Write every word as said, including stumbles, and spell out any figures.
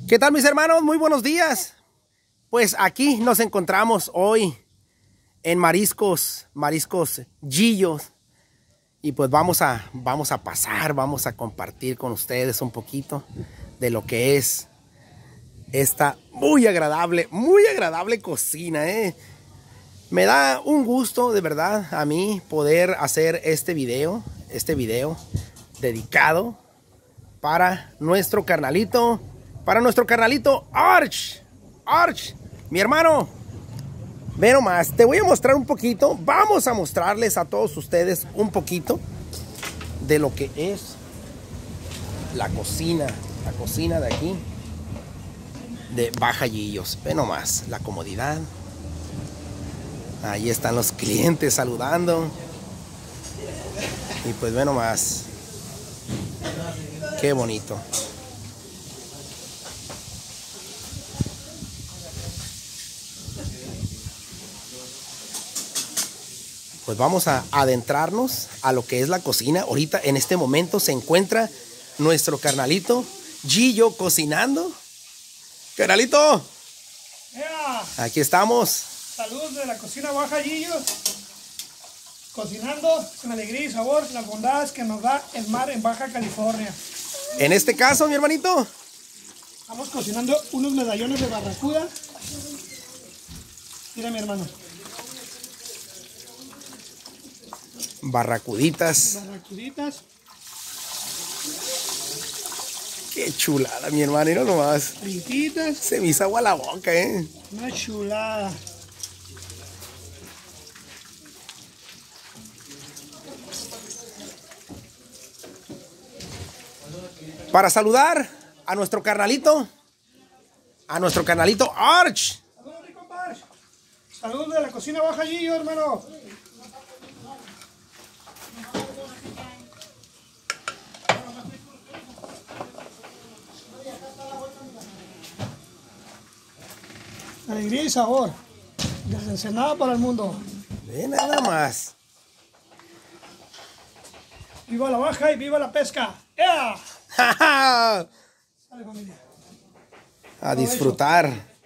¿Qué tal, mis hermanos? Muy buenos días. Pues aquí nos encontramos hoy en Mariscos, Mariscos Gillos. Y pues vamos a, vamos a pasar, vamos a compartir con ustedes un poquito de lo que es esta muy agradable, muy agradable cocina, ¿eh? Me da un gusto, de verdad, a mí poder hacer este video, este video dedicado para nuestro carnalito, para nuestro carnalito Arch, Arch, mi hermano. Ve nomás, te voy a mostrar un poquito, vamos a mostrarles a todos ustedes un poquito de lo que es la cocina, la cocina de aquí, de Baja Gillos. Ve nomás, la comodidad. Ahí están los clientes saludando. Y pues ve nomás, qué bonito. Pues vamos a adentrarnos a lo que es la cocina. Ahorita en este momento se encuentra nuestro carnalito Gillo cocinando. Carnalito, Yeah. aquí estamos. Salud de la cocina Baja Gillos. Cocinando con alegría y sabor las bondades que nos da el mar en Baja California. En este caso, mi hermanito, Estamos cocinando unos medallones de barracuda. Mira, mi hermano. barracuditas. Barracuditas. Qué chulada, mi hermano, mira nomás. Frititas. Se me hizo agua la boca, eh. Una chulada. Para saludar a nuestro carnalito, a nuestro carnalito Arch. Salud, mi compadre. Salud de la cocina Baja Gillos, hermano. Alegría y sabor. Desde Ensenada para el mundo. Ve nada más. Viva la baja y viva la pesca. ¡Ea! A Dale, familia. disfrutar.